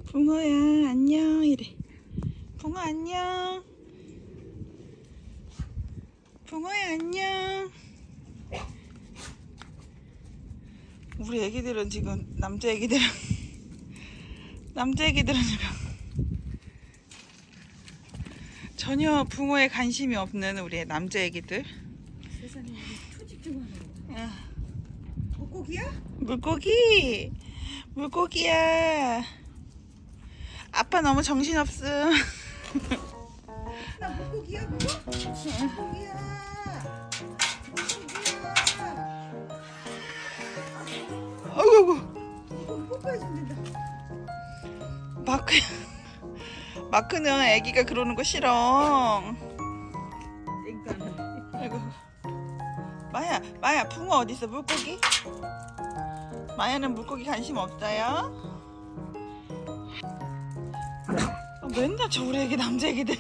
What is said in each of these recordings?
붕어야 안녕 이래. 붕어 안녕. 붕어야 안녕. 우리 애기들은 지금 남자 애기들은 지금 전혀 붕어에 관심이 없는 우리 남자 애기들. 세상에 초집 좀 하네. 물고기야? 물고기야. 아빠 너무 정신없음. 나 물고기야 그거? 물고기야. 아이고. 이거 뽀뽀해주면 된다. 마크는 애기가 그러는 거 싫어. 아이고. 마야 붕어 어딨어? 물고기? 마야는 물고기 관심 없어요? 맨날 저 우리 애기 남자 애기들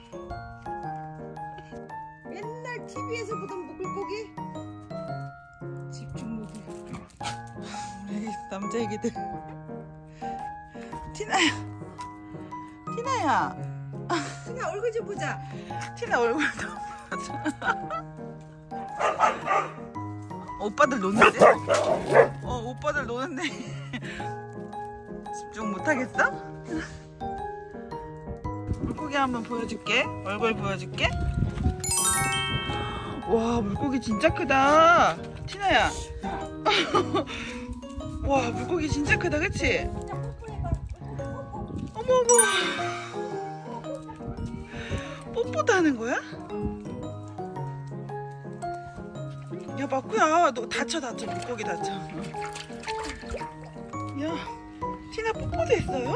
맨날 TV에서 보던 물고기. 집중 모드. 우리 애기 남자 애기들. 티나야 그냥 얼굴 좀 보자. 티나 얼굴도 보자. 오빠들 노는데? 오빠들 노는데 집중 못하겠어? 물고기 한번 보여줄게. 얼굴 보여줄게. 와 물고기 진짜 크다 티나야. 와 물고기 진짜 크다 그치? 어머어머 뽀뽀도 하는 거야? 야 마쿠야 너 다쳐 물고기 다쳐. 야 티나 뽀뽀도 했어요?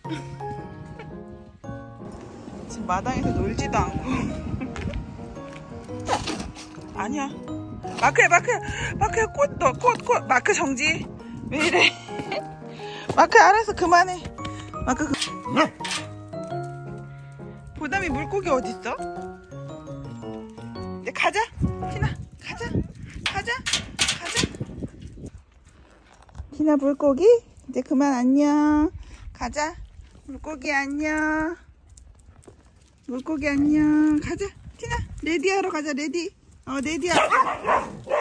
지금 마당에서 놀지도 않고. 아니야 마크야 꽃 마크 정지. 왜 이래? 마크 알았어 그만해. 마크 보담이 물고기 어딨어? 이제 가자 티나 가자. 티나 물고기 이제 그만 안녕. 가자 물고기 안녕. 가자 티나 레디하러 가자. 레디 레디야.